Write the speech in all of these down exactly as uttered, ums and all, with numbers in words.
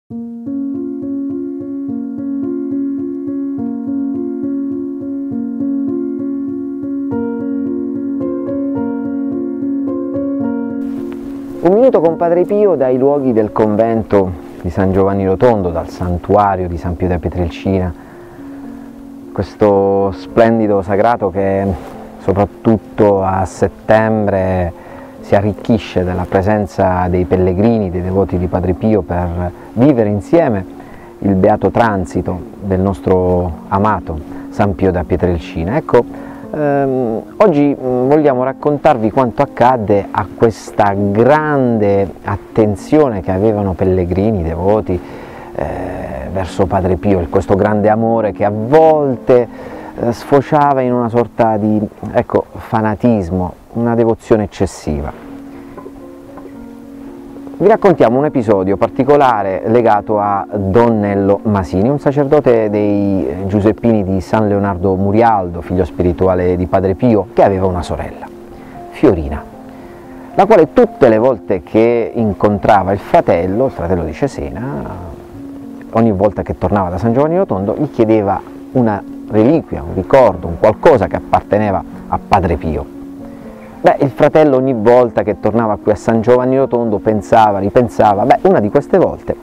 Un minuto con Padre Pio dai luoghi del convento di San Giovanni Rotondo, dal santuario di San Pio da Pietrelcina, questo splendido sagrato che soprattutto a settembre si arricchisce della presenza dei pellegrini, dei devoti di Padre Pio, per vivere insieme il beato transito del nostro amato San Pio da Pietrelcina. Ecco, ehm, oggi vogliamo raccontarvi quanto accadde a questa grande attenzione che avevano pellegrini, devoti eh, verso Padre Pio, questo grande amore che a volte eh, sfociava in una sorta di ecco, fanatismo, una devozione eccessiva. Vi raccontiamo un episodio particolare legato a Don Nello Masini, un sacerdote dei Giuseppini di San Leonardo Murialdo, figlio spirituale di Padre Pio, che aveva una sorella, Fiorina, la quale tutte le volte che incontrava il fratello, il fratello di Cesena, ogni volta che tornava da San Giovanni Rotondo, gli chiedeva una reliquia, un ricordo, un qualcosa che apparteneva a Padre Pio. Beh, il fratello ogni volta che tornava qui a San Giovanni Rotondo pensava, ripensava, beh, una di queste volte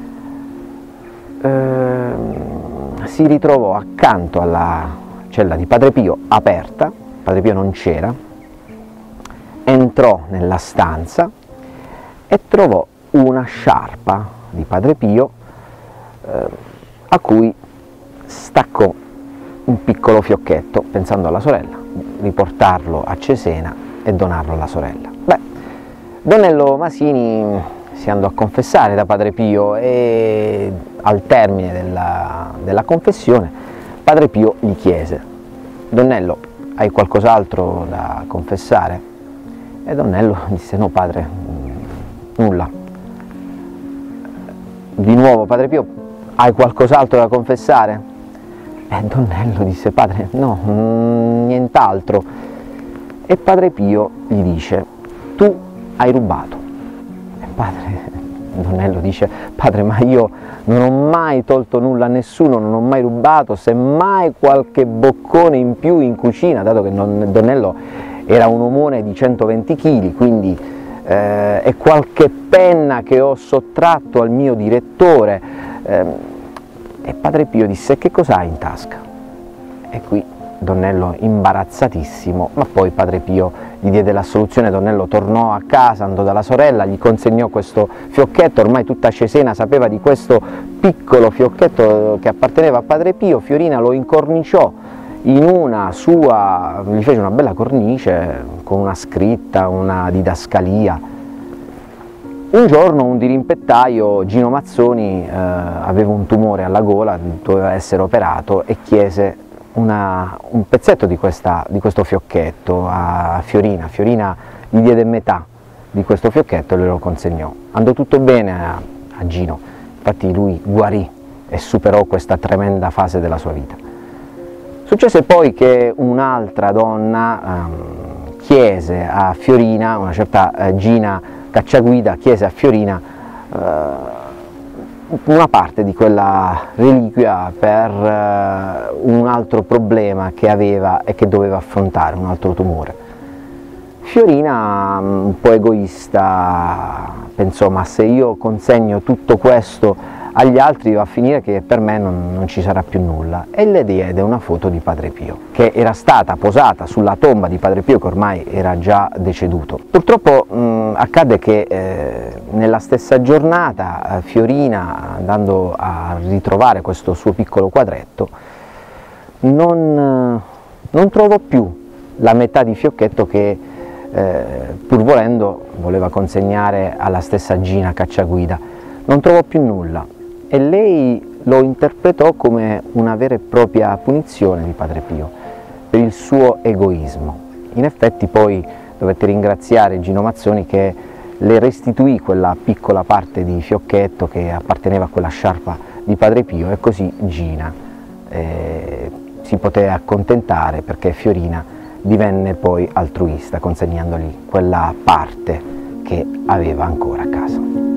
eh, si ritrovò accanto alla cella di Padre Pio aperta, Padre Pio non c'era, entrò nella stanza e trovò una sciarpa di Padre Pio eh, a cui staccò un piccolo fiocchetto, pensando alla sorella, riportarlo a Cesena e donarlo alla sorella. Beh, Don Nello Masini si andò a confessare da Padre Pio e al termine della, della confessione Padre Pio gli chiese: Don Nello, hai qualcos'altro da confessare? E Don Nello disse: no padre, nulla. Di nuovo Padre Pio: hai qualcos'altro da confessare? E Don Nello disse: padre, no, nient'altro. E Padre Pio gli dice: tu hai rubato. E padre, Don Nello dice: padre, ma io non ho mai tolto nulla a nessuno, non ho mai rubato, semmai qualche boccone in più in cucina, dato che non, Don Nello era un omone di centoventi chili, quindi eh, e qualche penna che ho sottratto al mio direttore. Eh, e Padre Pio disse: che cosa hai in tasca? E qui Don Nello imbarazzatissimo, ma poi Padre Pio gli diede l'assoluzione. Don Nello tornò a casa, andò dalla sorella, gli consegnò questo fiocchetto, ormai tutta Cesena sapeva di questo piccolo fiocchetto che apparteneva a Padre Pio. Fiorina lo incorniciò in una sua, gli fece una bella cornice con una scritta, una didascalia. Un giorno un dirimpettaio, Gino Mazzoni, eh, aveva un tumore alla gola, doveva essere operato e chiese Una, un pezzetto di, questa, di questo fiocchetto a Fiorina. Fiorina gli diede metà di questo fiocchetto e lo consegnò. Andò tutto bene a, a Gino, infatti lui guarì e superò questa tremenda fase della sua vita. Successe poi che un'altra donna ehm, chiese a Fiorina, una certa eh, Gina Cacciaguida chiese a Fiorina eh, una parte di quella reliquia per uh, un altro problema che aveva e che doveva affrontare, un altro tumore. Fiorina, un po' egoista, pensò: ma se io consegno tutto questo agli altri va a finire che per me non, non ci sarà più nulla, e le diede una foto di Padre Pio, che era stata posata sulla tomba di Padre Pio, che ormai era già deceduto. Purtroppo mh, accadde che eh, nella stessa giornata Fiorina, andando a ritrovare questo suo piccolo quadretto, non, non trovò più la metà di fiocchetto che eh, pur volendo voleva consegnare alla stessa Gina Cacciaguida. Non trovò più nulla e lei lo interpretò come una vera e propria punizione di Padre Pio per il suo egoismo. In effetti poi dovette ringraziare Gino Mazzoni che le restituì quella piccola parte di fiocchetto che apparteneva a quella sciarpa di Padre Pio, e così Gina eh, si poté accontentare, perché Fiorina divenne poi altruista consegnandogli quella parte che aveva ancora a casa.